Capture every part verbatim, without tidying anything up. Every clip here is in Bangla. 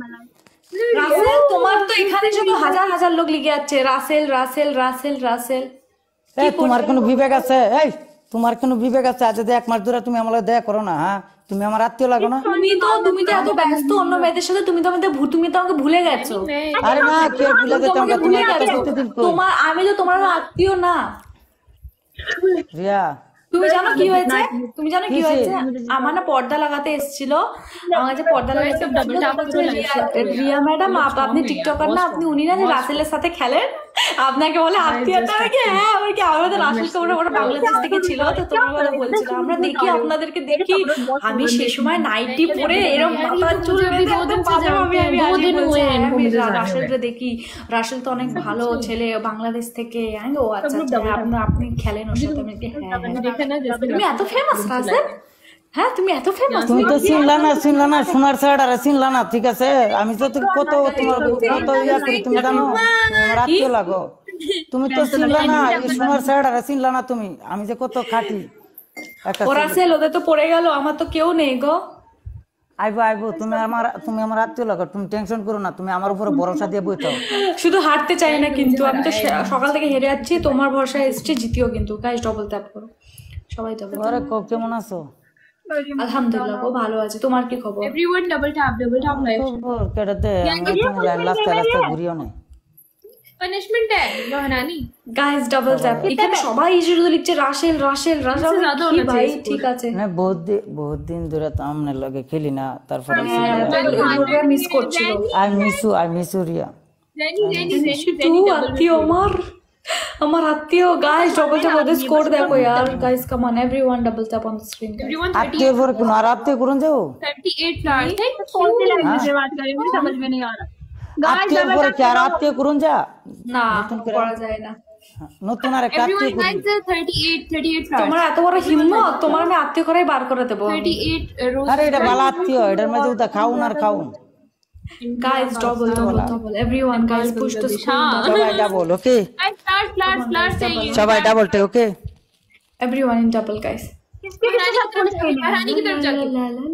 রাসেল তোমার তো এখানে শুধু হাজার হাজার লোক লিখে যাচ্ছে রাসেল রাসেল রাসেল রাসেল। এই তোমার কোনো বিবেক আছে? এই তোমার কোনো বিবেক আছে? আজ যদি এক মাস ধরে তুমি আমার দেখা করো না, হ্যাঁ তুমি আমার আত্মীয় লাগো না? তুমি তো তুমি তো এত ব্যস্ত অন্য মেয়েদের সাথে, তুমি তো আমাদের তুমি তো আমাকে ভুলে গেছো। আরে না, কে ভুলে যেতে আমাকে? ভুলে গেছো তোমার, আমি তো তোমার আত্মীয় না। রিয়া তুমি জানো কি হয়েছে? তুমি জানো কি হয়েছে? আমার না পর্দা লাগাতে এসেছিল, আমার কাছে পর্দা লাগাতে রিয়া ম্যাডাম আপনি টিকটকার না, আপনি উনি না যে রাসেলের সাথে খেলেন, আপনাকে বলে আত্মীয়তা নাকি? হ্যাঁ আমার কি, আমরা তো রাসেলকে ওরা ওরা বাংলাদেশ থেকে ছিল তো তোমার কথা বলছিল, আমরা দেখি আপনাদেরকে দেখি। আমি সে সময় নাইটি পরে এরকম মাথা চুল রাসেলকে দেখি, রাসেল তো অনেক ভালো ছেলে বাংলাদেশ থেকে। আমি ও আচ্ছা আপনার আপনি খেলেন ওর সাথে? আমি তুমি এত ফেমাস রাসেল? হ্যাঁ তুমি এত ফেমাস? তুমি তো চিনলা না, চিনলা না সোনার ছাড় আর চিনলা না, ঠিক আছে? আমি তো কত তোমার কত ইয়া করি তুমি জানো, আমার আত্মীয় লাগো। তুমি তো চিনলা না সোনার ছাড় আর চিনলা না তুমি, আমি যে কত খাটি। ও রাসেল ওদের তো পড়ে গেল, আমার তো কেউ নেই গো। আইবো আইবো, তুমি আমার তুমি আমার আত্মীয় লাগো, তুমি টেনশন করো না, তুমি আমার উপরে ভরসা দিয়ে বইতো। শুধু হারতে চাই না কিন্তু, আমি তো সকাল থেকে হেরে যাচ্ছি, তোমার ভরসায় এসছে জিতিও কিন্তু। গাইস ডবল ট্যাপ করো সবাই। ডবল আরে কেমন আছো? আলহামদুলিল্লাহ গো ভালো আছে, তোমার কি খবর? Everyone double tap double tap live খবর কেডাতে আমরা তুমি লাইভ লাস্ট লাস্ট ঘুরিও না। पनिशमेंट है रोहनानी गाइस डबल टैप। এখানে সবাই শুধু লিখছে রাসেল রাসেল রাসেল, কি ভাই ঠিক আছে না? বহুত বহুত দিন ধরে তো আমনে লগে খেলি না, তারপরে লোকে মিস করছিল। I miss you, I miss you Riya. Jenny Jenny Jenny তুই আত্মীয় আমার, আমার আত্মীয়। গাইস ডবল ট্যাপ ওদের স্কোর দেখো यार। Guys come on everyone double tap on the screen. Everyone আত্মীয় পরে কোন আর আত্মীয় করুন যাও अड़तीस फ्लावर्स थैंक यू। कौन से लैंग्वेज में बात कर रहे हो मुझे समझ में नहीं आ रहा। আত্মীয় পরে কি আর আত্মীয় করুন যা? না করা যায় না, নতুন আর একটা আত্মীয় করুন। एवरीवन अड़तीस अड़तीस फ्लावर्स। তোমার এত বড় হিম্মত, তোমার আমি আত্মীয় করাই বার করে দেব। अड़तीस रोज। আরে এটা বালা আত্মীয়, এটার মধ্যে উদা খাউন আর খাউন। Guys double double double everyone guys push the screen. সবাই double okay, flowers flowers flowers चाहिए সবাই double tap okay. Everyone in double guys. रानी की तरफ जाके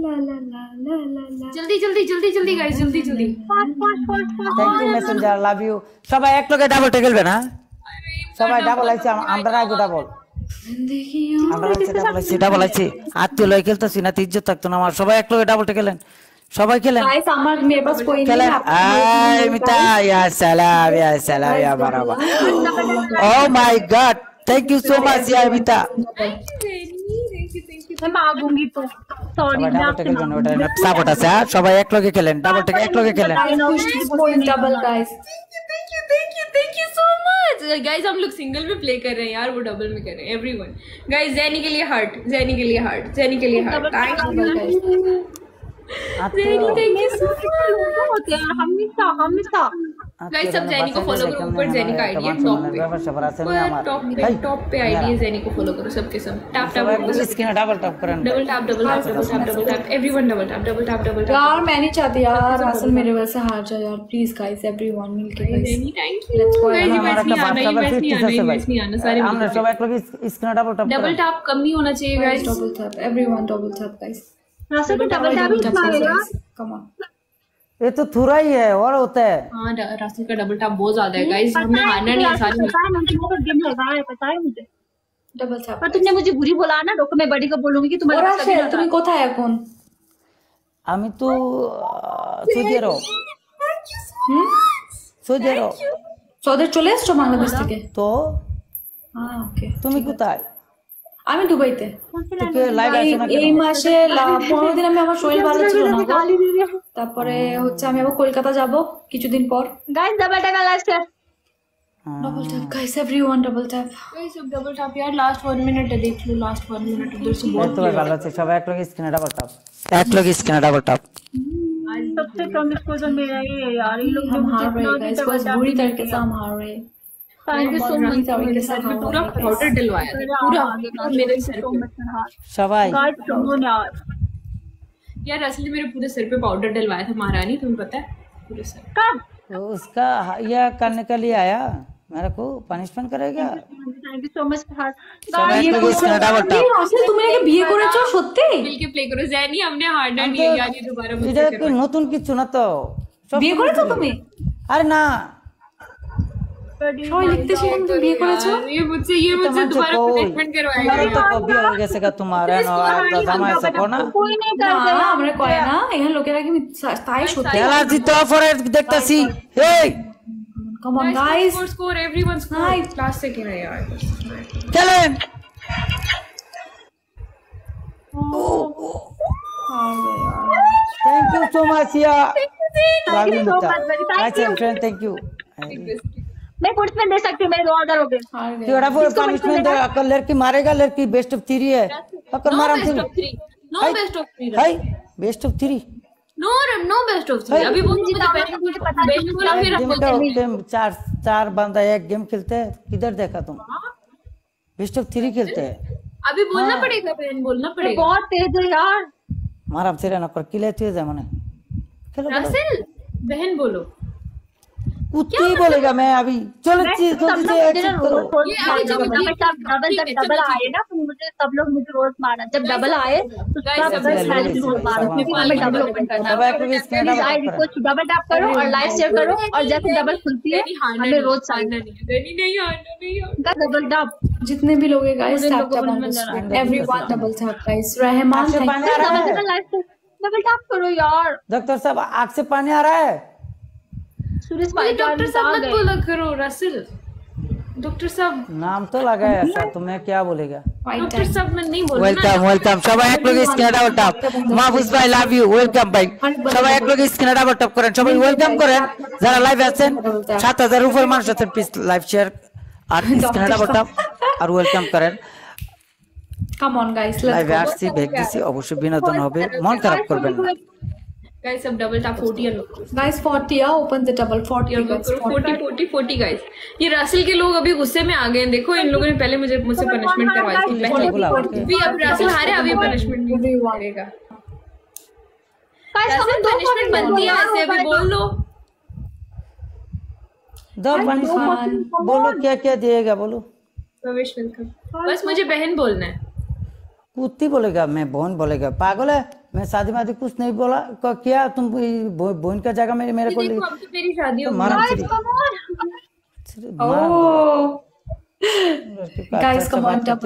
जल्दी जल्दी जल्दी जल्दी गाइस जल्दी जल्दी। Thank you messenger, love you. সবাই এক লগে ডাবল টে খেলবে না? সবাই ডাবল আইছে, আমরা আইবো ডাবল। আমরা আইছে ডাবল আইছে ডাবল আইছে আত্মীয় লয় খেলতেছি না, ইজ্জত থাকতো না আমার। সবাই এক লগে ডাবল টে খেলেন, সবাই খেলেন। गाइस আমার মেরে পাস कोई नहीं है। আই মিতা ইয়া সালাম ইয়া সালাম ইয়া মারহাবা। Oh my god, thank you so much ইয়া মিতা। मैं मांगूंगी तो सॉरी ডাবল টে খেলবেন, ওটা না সাপোর্ট আছে। সবাই এক লগে খেলেন, ডাবল টে এক লগে খেলেন। Double guys thank you thank you thank you so much guys. हम लोग सिंगल में प्ले कर रहे हैं यार, वो डबल में कर रहे हैं। एवरीवन गाइस जैनी के लिए हार्ट, जैनी के लिए हार्ट, जैनी के लिए heart. Thank you thank you so much. हम मिसा हम मिसा गाइस सब जैनी को फॉलो करो। ऊपर जैनी का आईडी है टॉप पे, टॉप पे टॉप पे आईडी है जैनी को फॉलो करो सबके सब। Tap tap screen double tap करें, double tap double tap double tap double tap everyone double tap double tap double tap. यार मैं नहीं चाहती यार रासुल मेरे वजह से हार जाए यार, प्लीज गाइस एवरीवन मिलके guys thank you. Let's go. हमारा का बात का फिफ्टी से नहीं आना सारे আমরা সবাই এক লগে screen double tap double tap कम नहीं होना चाहिए guys. Double tap everyone double tap guys. Rasul को डबल टैप ही मारेगा। कम ऑन ये तो थोड़ा ही है और होता है। हां रासुल का डबल टैप बहुत ज्यादा है गाइस, हमें हारना नहीं है सारी। पता है मुझे बहुत गेम लगा है, पता है मुझे। डबल टैप पर तुमने मुझे बुरी बोला ना, रोको मैं बड़ी को बोलूंगी कि तुम्हारे पास রাসেল তুমি কোথায় এখন? আমি তো সৌদি আরব। হুম সৌদি আরব। সৌদি চলে এসছো বাংলাদেশ থেকে? তো হ্যাঁ ওকে। তুমি কোথায়? আমি দুবাইতে। তোকে লাইভ আসে না কেন? এই মাসে পনেরো দিন আমি, আমার শরীর ভালো ছিল না, তারপরে হচ্ছে আমি আবার কলকাতা যাব কিছুদিন পর। गाइस डबल टैप लास्ट है। Double tap guys everyone double tap guys सब डबल टैप यार। लास्ट वन मिनट है, देख लो लास्ट वन मिनट उधर से बहुत তো ভালো আছে। সবাই এক লগে স্ক্রিন ডাবল ট্যাপ, এক লগে স্ক্রিন ডাবल टैप। आज सबसे कम स्कोर तो मेरा ही है यार। ये लोग हम हार रहे हैं गाइस, बस बुरी तरीके से हम हार रहे हैं। Thank you so much. तरीके से हम पूरा पाउडर डलवाया था पूरा मेरे सर पे। সবাই गाइस सुनो यार, यार असली मेरे पूरे सर पे पाउडर डलवाया था महारानी, तुम्हें पता है पूरे सर। कब? तो उसका यह करने के लिए आया, मेरे को पनिशमेंट करेगा। Thank you so much for সবাই এক লগে স্ক্রিন ডাবল ট্যাপ। রাসেল তুমি নাকি বিয়ে করেছো সত্যি? मिलके प्ले करो जैनी, हमने हारना नहीं है यार, ये दोबारा এটা কি নতুন কিছু না তো, বিয়ে করেছো তুমি? আরে না সবাই লিখতেছিলাম তুমি বিয়ে করেছো। ये मुझसे ये मुझसे दोबारा पनिशमेंट करवाएगा। तुम्हारा तो कब बिया हो गया का तुम्हारा ना आपका जमाई सको ना कोई नहीं না करते আমরা করে না, এখানে লোকেরা কি তাই সত্যি। এলার্জি তো ফরে দেখতাছি এই come on guys, Score score everyone score Nice. last second है यार। চলেন थैंक यू सो मच या Thank you so much, buddy. Thank अच्छा you. फ्रेंड थैंक यू मैं पनिशमेंट दे सकती हूँ, मेरे दो ऑर्डर हो गए। হার গए। थोड़ा बहुत पनिशमेंट अगर लड़की मारेगा लड़की बेस्ट ऑफ थ्री है अगर No मारा best of three. No Hey. best of three. Hi best of three No no best of three. अभी बोल मुझे पहले मुझे पता बेस्ट बोला फिर गेम बोलते का गेम चार चार बंदा एक गेम खेलते हैं किधर देखा तुम बेस्ट ऑफ थ्री खेलते हैं अभी बोलना पड़ेगा बहन, बोलना ये पड़ेगा। बहुत तेज है यार। मारा तेरे ना पर किले थे जमाने चलो बोलो। रासेल बहन बोलो। कुत्ती बोलेगा मैं अभी चलो जल्दी से एक्सेप्ट करो ये अभी जब डबल जब डबल जब डबल आए ना तो मुझे सब लोग मुझे रोज मारा, जब डबल आए तो सब लोग रोज मारा क्योंकि हमें डबल ओपन करना सब है। एक भी scan please I request double tap करो और लाइव शेयर करो और जैसे डबल खुलती है हमें रोज चाहिए नहीं नहीं आना नहीं आना। Double tap. जितने भी लोग हैं guys tap tap on the screen, everyone double tap guys. Rahman आंखें थैंक पानी आ रहा है लाइव डबल टैप करो यार। डॉक्टर साहब आँख से पानी आ रहा है सुरेश भाई भाई डॉक्टर साहब मत बोला करो रासेल। डॉक्टर साहब नाम तो लगा है ऐसा तुम्हें क्या बोलेगा डॉक्टर साहब मैं नहीं बोल वेलकम वेलकम সবাই এক লগে স্ক্রিনে ডাবল ট্যাপ মাহফুজ ভাই লাভ ইউ ওয়েলকাম ভাই সবাই এক লগে স্ক্রিনে ডাবল ট্যাপ করেন সবাই ওয়েলকাম করেন যারা লাইভ আছেন সাত হাজার উপর মানুষ আছেন প্লিজ লাইভ শেয়ার আর স্ক্রিনে ডাবল ট্যাপ আর ওয়েলকাম করেন come on guys let's live আসছি ব্যাক দিছি অবশ্যই বিনোদন হবে মন খারাপ করবেন না गाइस सब double tap forty unlock guys forty या open the double forty guys forty forty forty guys. ये रासेल के लोग अभी गुस्से में आ गए हैं, देखो इन लोगों ने पहले मुझे मुझसे पनिशमेंट करवाई थी पहले, अभी अब रासेल हारे अभी पनिशमेंट नहीं मिलेगा। रासेल पनिशमेंट बनती है वैसे, अभी बोल लो। दो पनिशमेंट बोलो क्या क्या दिएगा बोलो प्रवेश वेलकम। बस मुझे बहन बोलना है। कुत्ती बोलेगा मैं बहन बोलेगा पागल है मैं शादी मादी कुछ नहीं बोला क- क्या तुम बहन का जगह मेरे मेरे को देखो अब तो मेरी शादी हो मारा come on. Oh guys come on double